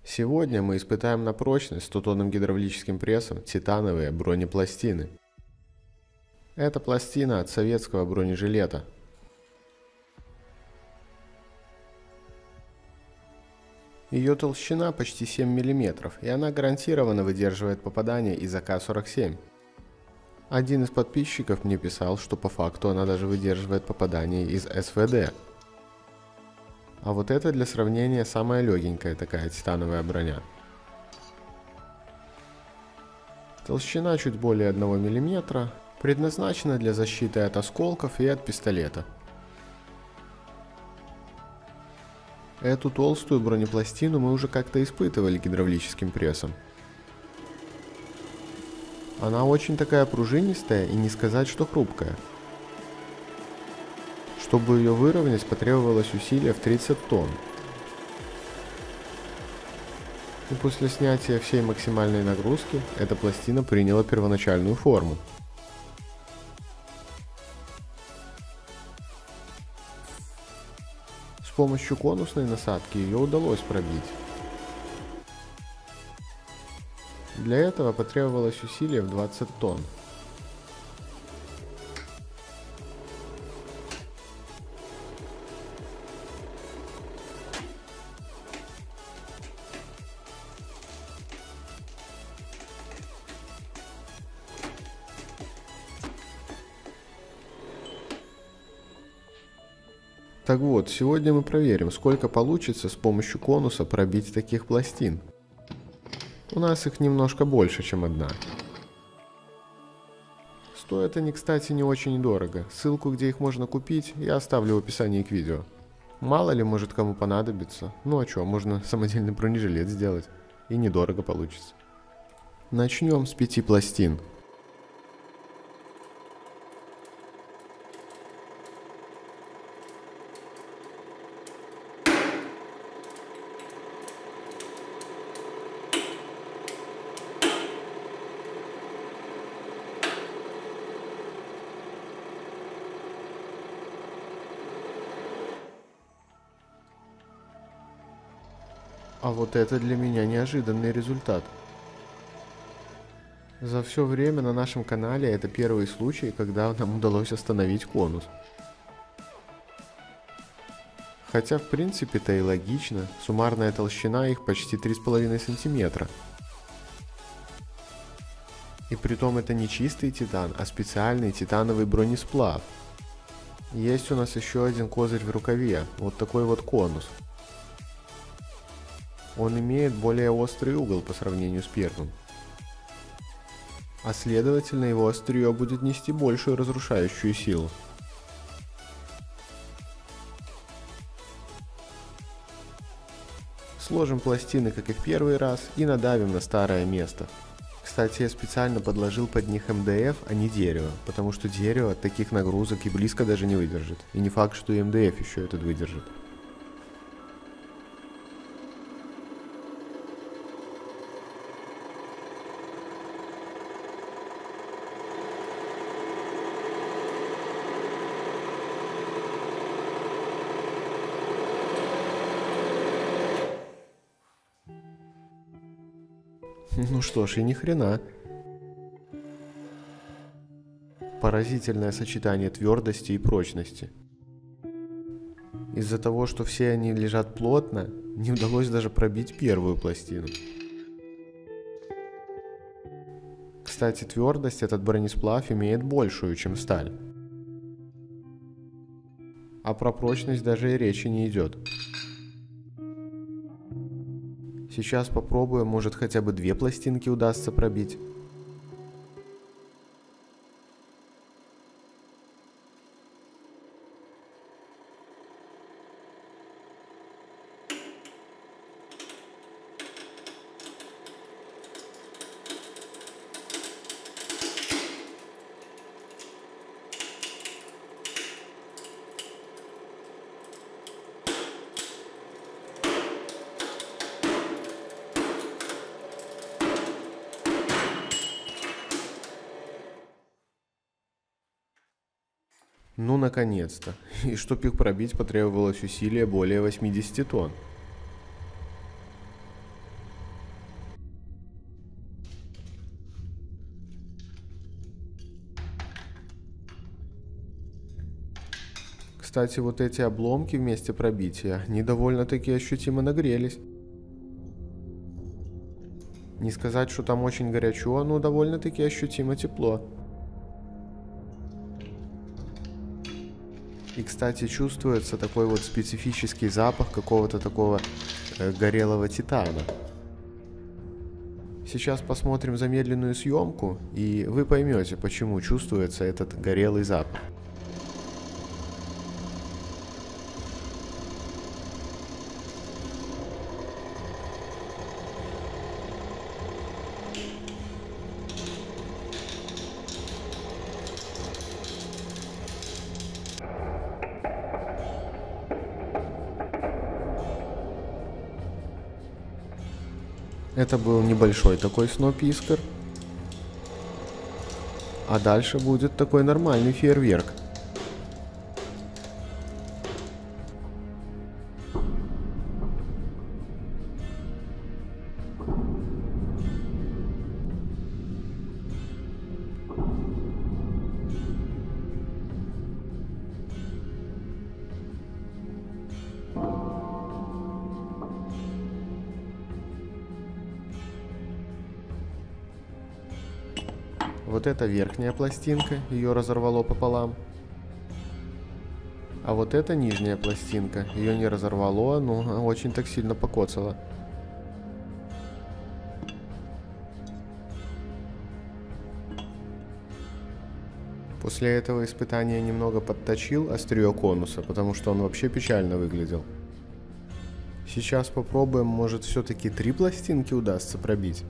Сегодня мы испытаем на прочность 100-тонным гидравлическим прессом титановые бронепластины. Это пластина от советского бронежилета. Ее толщина почти 7 мм, и она гарантированно выдерживает попадание из АК-47. Один из подписчиков мне писал, что по факту она даже выдерживает попадание из СВД. А вот это для сравнения самая легенькая такая титановая броня. Толщина чуть более 1 мм, предназначена для защиты от осколков и от пистолета. Эту толстую бронепластину мы уже как-то испытывали гидравлическим прессом. Она очень такая пружинистая и не сказать, что хрупкая. Чтобы ее выровнять, потребовалось усилие в 30 тонн. И после снятия всей максимальной нагрузки, эта пластина приняла первоначальную форму. С помощью конусной насадки ее удалось пробить. Для этого потребовалось усилие в 20 тонн. Так вот, сегодня мы проверим, сколько получится с помощью конуса пробить таких пластин. У нас их немножко больше, чем одна. Стоят они, кстати, не очень дорого. Ссылку, где их можно купить, я оставлю в описании к видео. Мало ли, может кому понадобится. Ну а чё, можно самодельный бронежилет сделать. И недорого получится. Начнем с 5 пластин. А вот это для меня неожиданный результат. За все время на нашем канале это первый случай, когда нам удалось остановить конус. Хотя в принципе-то и логично, суммарная толщина их почти 3,5 см. И притом это не чистый титан, а специальный титановый бронесплав. Есть у нас еще один козырь в рукаве, вот такой вот конус. Он имеет более острый угол по сравнению с первым. А следовательно, его острие будет нести большую разрушающую силу. Сложим пластины, как и в первый раз, и надавим на старое место. Кстати, я специально подложил под них МДФ, а не дерево, потому что дерево от таких нагрузок и близко даже не выдержит. И не факт, что и МДФ еще этот выдержит. Ну что ж, и ни хрена. Поразительное сочетание твердости и прочности. Из-за того, что все они лежат плотно, не удалось даже пробить первую пластину. Кстати, твердость этот бронесплав имеет большую, чем сталь. А про прочность даже и речи не идет. Сейчас попробуем, может хотя бы 2 пластинки удастся пробить. Ну, наконец-то. И чтоб их пробить, потребовалось усилие более 80 тонн. Кстати, вот эти обломки вместе пробития, они довольно-таки ощутимо нагрелись. Не сказать, что там очень горячо, но довольно-таки ощутимо тепло. И, кстати, чувствуется такой вот специфический запах какого-то такого горелого титана. Сейчас посмотрим замедленную съемку, и вы поймете, почему чувствуется этот горелый запах. Это был небольшой такой сноп искр. А дальше будет такой нормальный фейерверк. Вот это верхняя пластинка, ее разорвало пополам. А вот эта нижняя пластинка, ее не разорвало, но очень так сильно покоцало. После этого испытания немного подточил острие конуса, потому что он вообще печально выглядел. Сейчас попробуем, может все-таки 3 пластинки удастся пробить.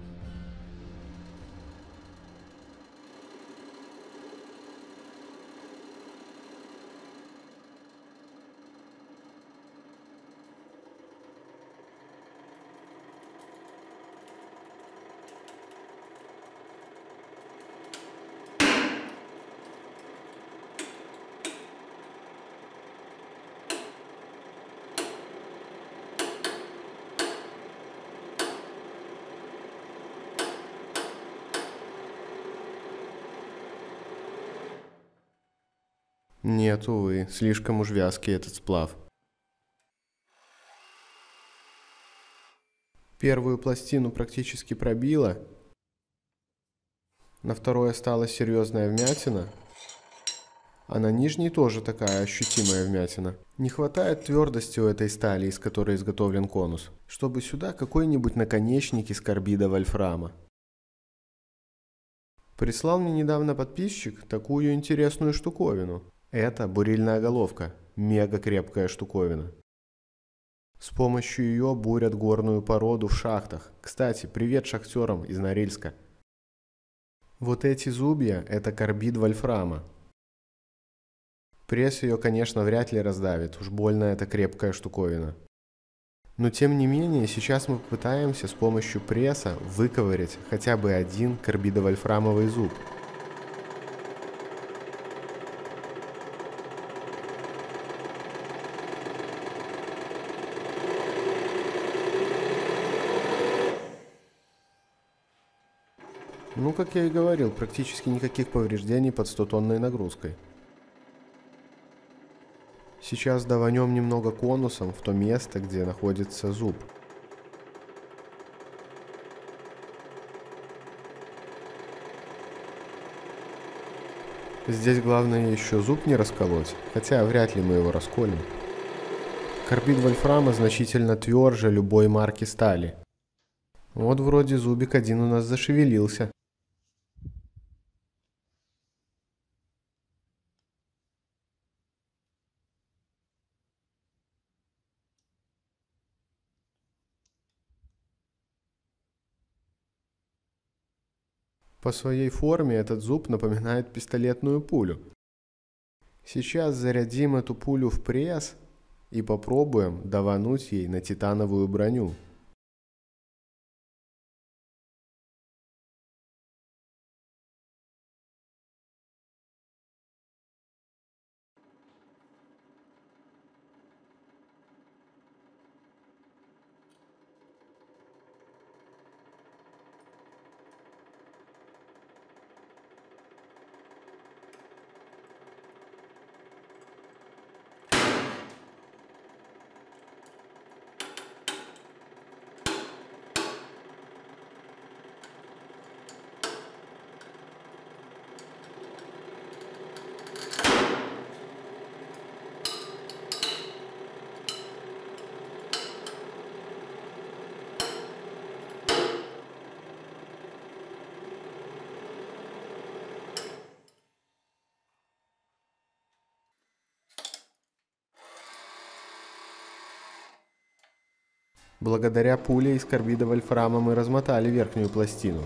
Нет, увы, слишком уж вязкий этот сплав. Первую пластину практически пробило. На второй осталась серьезная вмятина. А на нижней тоже такая ощутимая вмятина. Не хватает твердости у этой стали, из которой изготовлен конус, чтобы сюда какой-нибудь наконечник из карбида вольфрама. Прислал мне недавно подписчик такую интересную штуковину. Это бурильная головка. Мега крепкая штуковина. С помощью ее бурят горную породу в шахтах. Кстати, привет шахтерам из Норильска. Вот эти зубья – это карбид вольфрама. Пресс ее, конечно, вряд ли раздавит, уж больно это крепкая штуковина. Но тем не менее, сейчас мы попытаемся с помощью пресса выковырять хотя бы один карбидовольфрамовый зуб. Ну, как я и говорил, практически никаких повреждений под 100-тонной нагрузкой. Сейчас даванем немного конусом в то место, где находится зуб. Здесь главное еще зуб не расколоть, хотя вряд ли мы его расколем. Карбид вольфрама значительно тверже любой марки стали. Вот вроде зубик один у нас зашевелился. По своей форме этот зуб напоминает пистолетную пулю. Сейчас зарядим эту пулю в пресс и попробуем давануть ей на титановую броню. Благодаря пуле из карбида вольфрама мы размотали верхнюю пластину.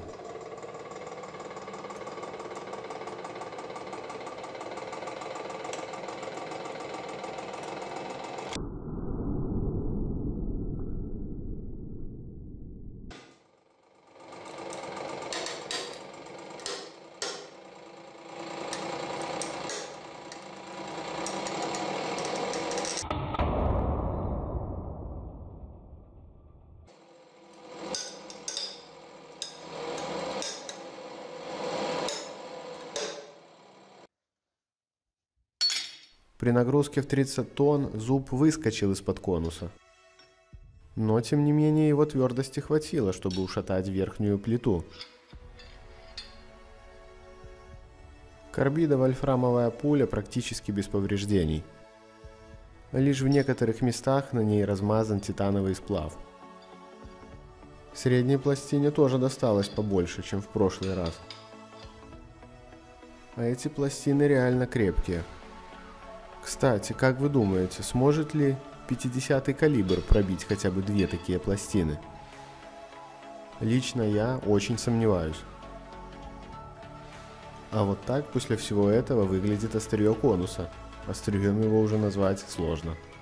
При нагрузке в 30 тонн зуб выскочил из-под конуса. Но, тем не менее, его твердости хватило, чтобы ушатать верхнюю плиту. Карбидо-вольфрамовая пуля практически без повреждений. Лишь в некоторых местах на ней размазан титановый сплав. Средней пластине тоже досталось побольше, чем в прошлый раз. А эти пластины реально крепкие. Кстати, как вы думаете, сможет ли 50-й калибр пробить хотя бы 2 такие пластины? Лично я очень сомневаюсь. А вот так после всего этого выглядит острие конуса. Острием его уже назвать сложно.